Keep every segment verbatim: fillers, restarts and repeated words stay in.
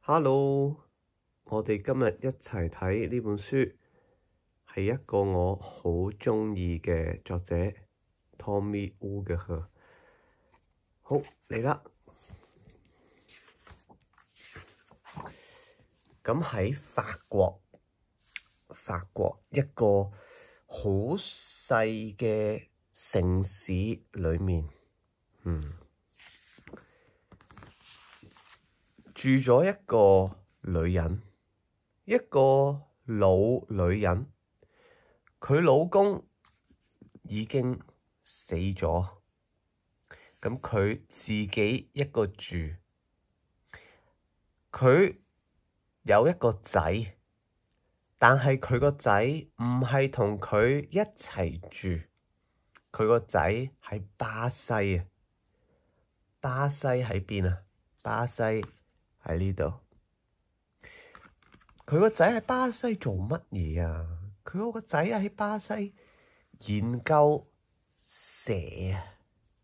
Hello，我哋今日一齊睇呢本書，係一個我好鍾意嘅作者 Tomi Ungerer。好，嚟啦！咁喺法國，法國一個好細嘅城市裏面，嗯。住咗一個女人，一個老女人，佢老公已經死咗，咁佢自己一個住，佢有一個仔，但係佢個仔唔係同佢一齊住，佢個仔喺巴西啊，巴西喺邊啊？巴西喺呢度，佢個仔喺巴西做乜嘢啊？佢個仔喺巴西研究蛇啊！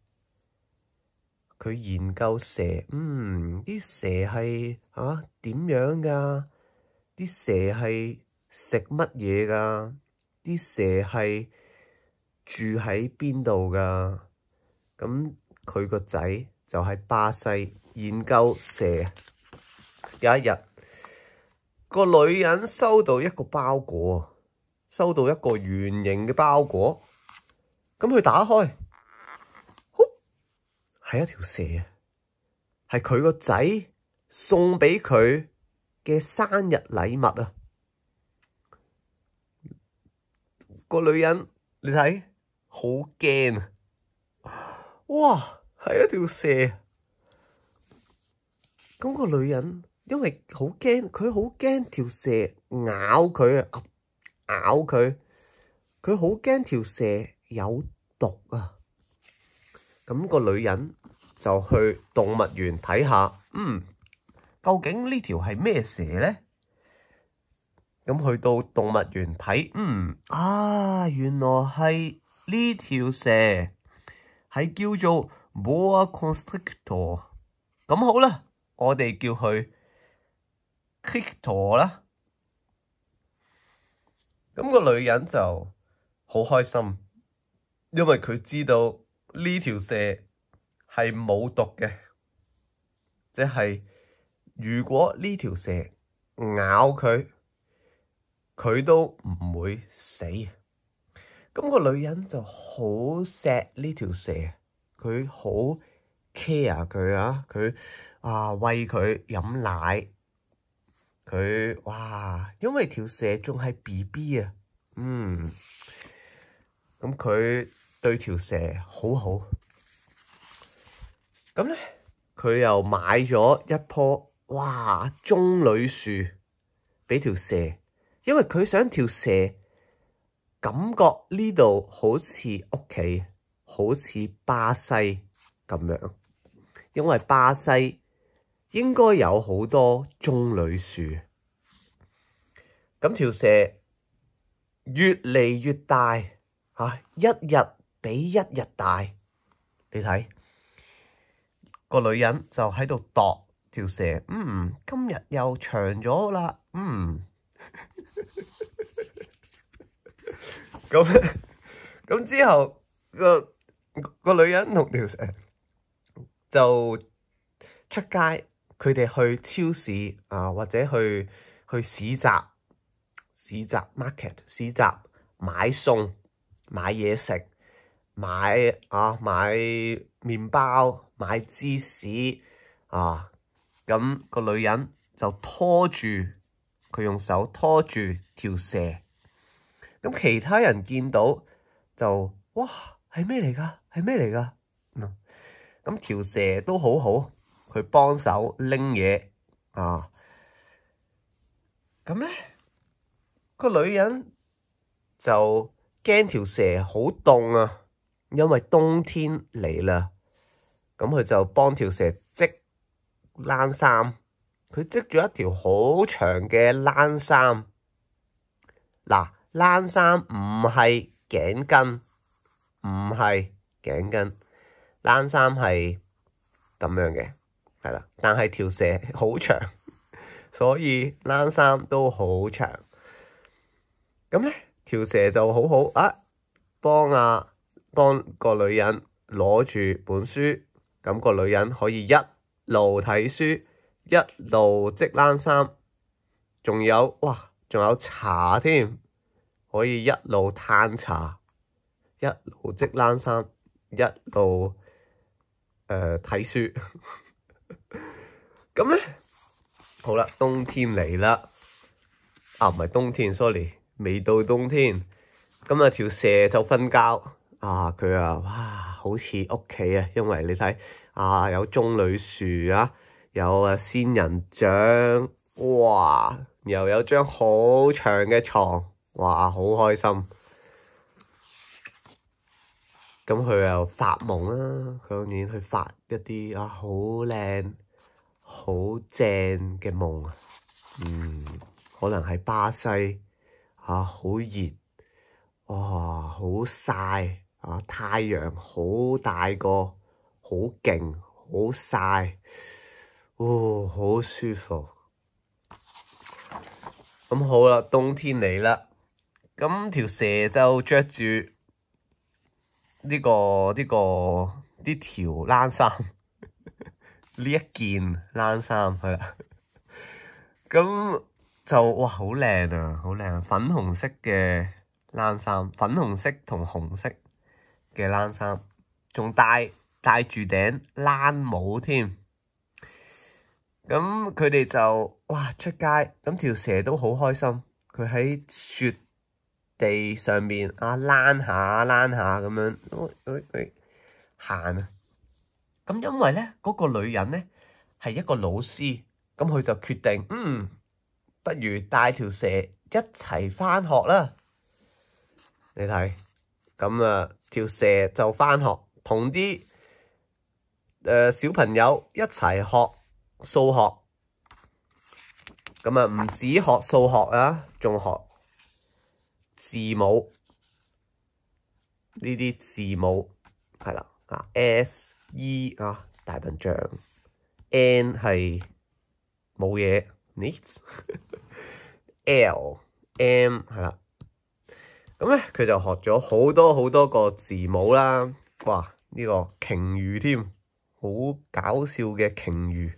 佢研究蛇，嗯，啲蛇係啊點樣噶？啲蛇係食乜嘢噶？啲蛇係住喺邊度噶？咁佢個仔就喺巴西研究蛇。有一日，個女人收到一個包裹，收到一個圓形嘅包裹。咁佢打開，係一條蛇，係佢個仔送畀佢嘅生日禮物啊！個女人你睇，好驚啊！哇，係一條蛇。咁個女人因為好驚，佢好驚條蛇咬佢啊，咬佢，佢好驚條蛇有毒啊。咁個女人就去動物園睇下，嗯，究竟呢條係咩蛇咧？咁去到動物園睇，嗯，啊，原來係呢條蛇，係叫做 boa constrictor。咁好啦，我哋叫佢 Crictor 啦。咁個女人就好開心，因為佢知道呢條蛇係冇毒嘅，即係如果呢條蛇咬佢，佢都唔會死。咁個女人就好錫呢條蛇，佢好 care 佢啊，佢啊餵佢飲奶，佢哇，因為條蛇仲係 B B 啊，嗯，咁佢對條蛇好好。咁咧，佢又買咗一棵哇棕櫚樹畀條蛇，因為佢想條蛇感覺呢度好似屋企，好似巴西咁樣，因為巴西應該有好多棕櫚樹。咁條蛇越嚟越大，嚇、啊、一日比一日大。你睇。個女人就喺度度條蛇，嗯，今日又長咗啦，嗯，咁咁之後個個女人同條蛇就出街，佢哋去超市啊，或者去去市集，市集 market 市集買餸買嘢食。買啊買麵包買芝士啊，咁個女人就拖住佢，用手拖住條蛇，咁其他人見到就哇，係咩嚟㗎？係咩嚟㗎？咁、嗯、條蛇都好好去幫手拎嘢啊，咁咧個女人就驚條蛇好凍啊。因為冬天嚟啦，咁佢就幫條蛇織冷衫，佢織咗一條好長嘅冷衫。嗱，冷衫唔係頸巾，唔係頸巾，冷衫係咁樣嘅，係啦。但係條蛇好長， 所以冷衫都好長。咁咧條蛇就好好啊，幫啊幫個女人攞住本書，咁個女人可以一路睇書，一路織冷衫，仲有哇，仲有茶添，可以一路嘆茶，一路織冷衫，一路誒睇書。咁咧，好啦，冬天嚟啦，啊唔係冬天 ，sorry，未到冬天。咁啊條蛇就瞓覺，啊佢啊，哇，好似屋企啊，因為你睇啊有棕櫚樹啊，有啊仙人掌，哇，又有張好長嘅床，哇，好開心。咁佢又發夢啦，佢當然去發一啲啊好靚、好正嘅夢啊，嗯，可能係巴西啊，好熱，哇，好曬啊，太陽好大個，好勁，好曬，哦，好舒服。咁好啦，冬天嚟啦，咁條蛇就着住呢個呢個呢條冷衫，呢一件冷衫係啦，咁就哇好靚啊，好靚啊，粉紅色嘅冷衫，粉紅色同紅色嘅冷衫，仲戴戴住頂冷帽添。咁佢哋就哇出街，咁條蛇都好開心，佢喺雪地上面啊躝下躝下咁樣，喂喂喂行啊！咁因為咧嗰個女人咧係一個老師，咁佢就決定，嗯，不如帶條蛇一齊返學啦。你睇，咁啊條蛇就返學，同啲誒小朋友一齊學數學。咁啊唔止學數學啊，仲學字母，呢啲字母係啦啊 S E 啊大笨象 ，N 係冇嘢 ，neat，L M 係啦。咁咧佢就學咗好多好多個字母啦，哇！呢、這個鯨魚添，好搞笑嘅鯨魚。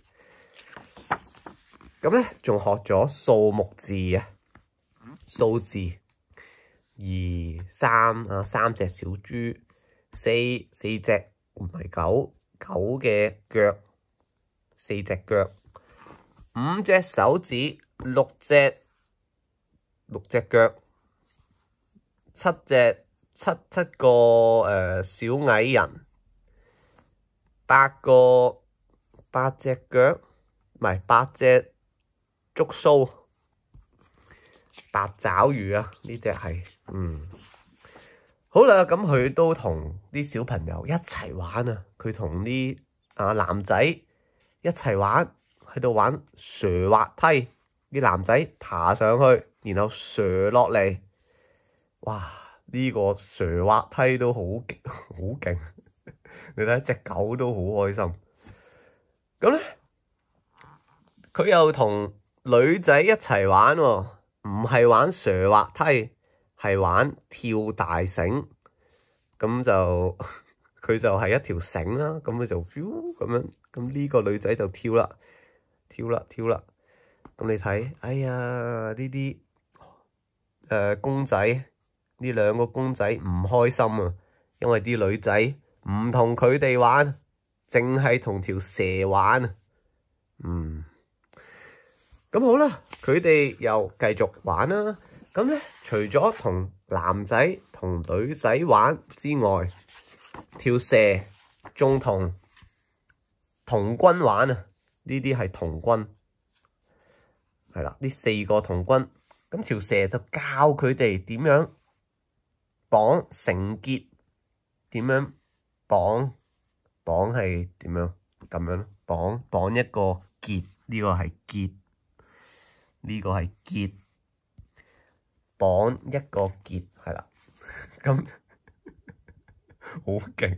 咁咧仲學咗數目字啊，數字二三啊，三隻小豬，四四隻唔係狗狗嘅腳，四隻腳，五隻手指，六隻六隻腳。七隻七七個誒、呃、小矮人，八個八隻腳，唔係八隻觸鬚，八爪魚啊！呢隻係嗯好啦，咁佢都同啲小朋友一齊玩啊！佢同啲啊男仔一齊玩，喺度玩蛇滑梯，啲男仔爬上去，然後蛇落嚟。哇！呢、這個蛇滑梯都好勁，好勁！你睇隻狗都好開心。咁咧，佢又同女仔一齊玩喎、哦，唔係玩蛇滑梯，係玩跳大繩。咁就佢就係一條繩啦，咁佢就 feel 咁樣，咁呢個女仔就跳啦，跳啦，跳啦。咁你睇，哎呀呢啲誒公仔。呢兩個公仔唔開心啊，因為啲女仔唔同佢哋玩，淨係同條蛇玩啊。嗯，咁好啦，佢哋又繼續玩啦。咁咧，除咗同男仔同女仔玩之外，條蛇仲同童軍玩啊。呢啲係童軍，係啦，呢四個童軍。咁條蛇就教佢哋點樣綁繩結，點樣綁？綁係點樣？咁樣咯，綁綁一個結，呢個係結，呢個係結，綁一個結，係啦。咁好勁！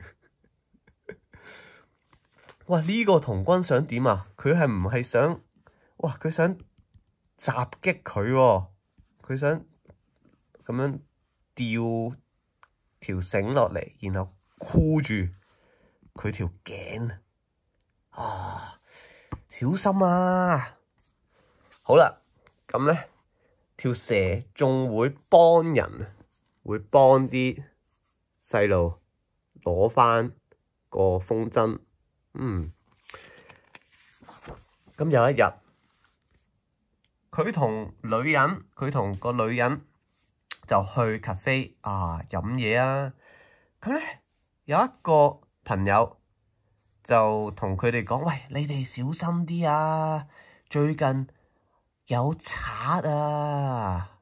哇！呢個童軍想點啊？佢係唔係想？哇！佢想襲擊佢喎，佢想咁樣吊條繩落嚟，然後箍住佢條頸啊！小心啊！好啦，咁咧條蛇仲會幫人，會幫啲細路攞返個風箏。嗯，咁有一日，佢同女人，佢同個女人就去 cafe 啊飲嘢啊。咁咧有一個朋友就同佢哋講：喂，你哋小心啲啊！最近有賊啊！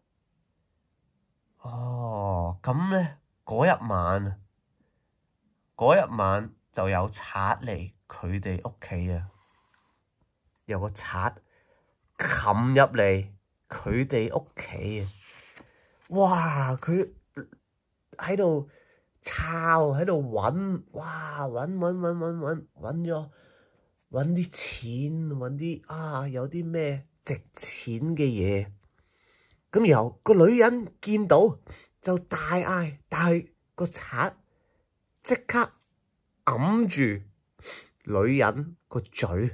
哦，咁咧嗰一晚，嗰一晚就有賊嚟佢哋屋企啊！有個賊冚入嚟佢哋屋企啊！哇！佢喺度抄，喺度揾，哇！揾揾揾揾揾揾咗揾啲錢，揾啲啊有啲咩值錢嘅嘢。咁然後個女人見到就大嗌，但係個賊即刻揞住女人個嘴，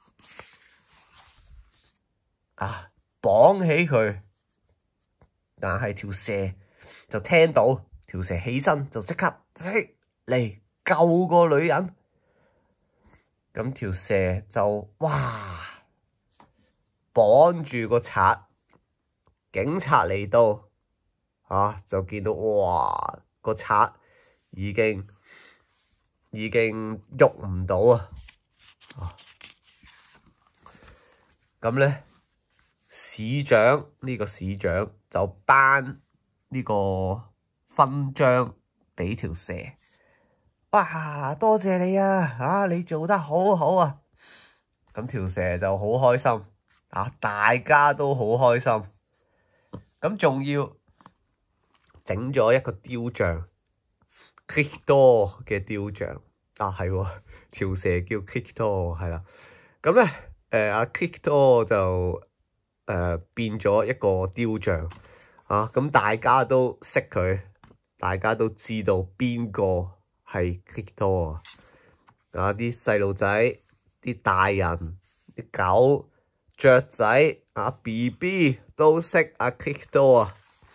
啊綁起佢。但係條蛇就聽到，條蛇起身就即刻嚟救個女人。咁條蛇就哇綁住個賊。警察嚟到，啊就見到哇個賊已經已經喐唔到啊！咁咧市長呢個市長就頒呢個勳章俾條蛇。哇！多謝你啊！啊你做得好好啊！咁條蛇就好開心，啊大家都好開心。咁仲要整咗一個雕像 Crictor 嘅雕像。啊係喎，條蛇叫 Crictor 係啦。咁咧誒阿 Crictor 就誒、呃、變咗一個雕像啊。咁大家都識佢，大家都知道邊個係 Crictor 啊。啊啲細路仔、啲大人、啲狗、雀仔啊 B B 都識阿 Crictor 啊，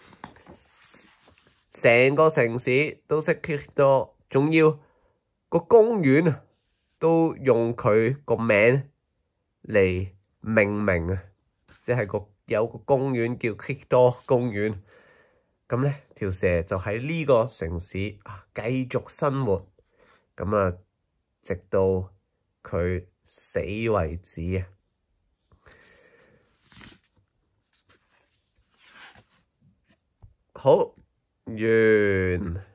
成個城市都識 Crictor， 仲要個公園都用佢個名嚟命名啊，即係個有個公園叫 Crictor 公園。咁咧條蛇就喺呢個城市啊繼續生活，咁啊直到佢死為止啊。好，完。